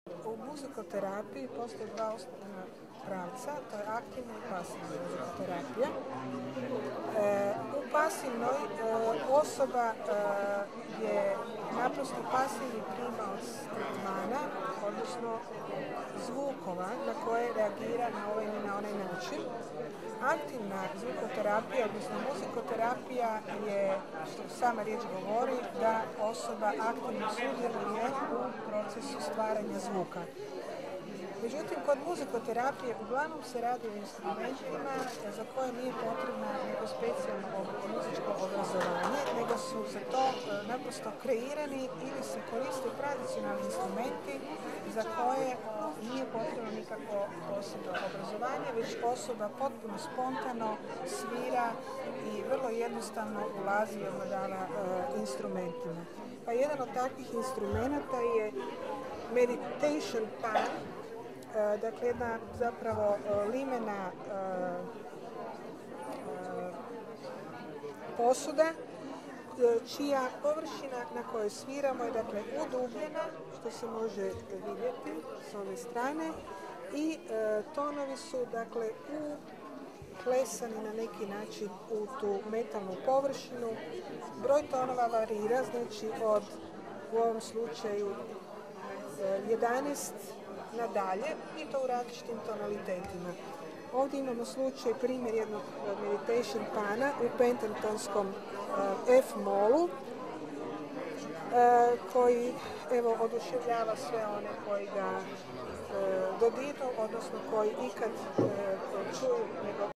U muzikoterapiji postoje dva osnovna pravca, to je aktivna i pasivna muzikoterapija. U pasivnoj osoba je naprosto pasivni primaoc tretmana, odnosno zvukova na koje reagira na ovaj ili na onaj način. Aktivna zvukoterapija, odnosno muzikoterapija je, što sama riječ govori, da osoba aktivno sudjeluje u procesu stvaranja zvuka. Međutim, kod muzikoterapije uglavnom se radi o instrumentima za koje nije potrebno neko specijalno muzičko obrazovanje, nego su za to naprosto kreirani ili se koriste tradicionalni instrumenti za koje nije potrebno nikakvo posebno obrazovanje, već osoba potpuno spontano svira i vrlo jednostavno ulazi i ovladava instrumentima. Pa jedan od takvih instrumenta je meditation pan, dakle jedna zapravo limena posuda čija površina na kojoj sviramo je dakle udubljena, što se može vidjeti s ove strane, i tonovi su dakle uklesani na neki način u tu metalnu površinu. Broj tonova varira, znači od u ovom slučaju 11 nadalje i to u različitim tonalitetima. Ovdje imamo slučaj, primjer jednog meditation pana u pentatonskom F-molu koji evo oduševljava sve one koji ga dodirnu, odnosno koji ikad čuju njegov